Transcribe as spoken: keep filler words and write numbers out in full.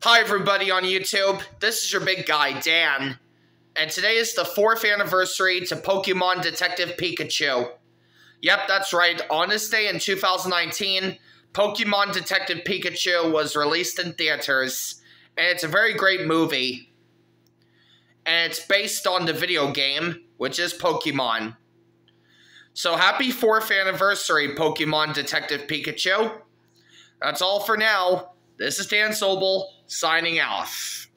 Hi everybody on YouTube, this is your big guy Dan, and today is the fourth anniversary to Pokemon Detective Pikachu. Yep, that's right, on this day in two thousand nineteen, Pokemon Detective Pikachu was released in theaters, and it's a very great movie. And it's based on the video game, which is Pokemon. So happy fourth anniversary, Pokemon Detective Pikachu. That's all for now. This is Dan Sobel, signing off.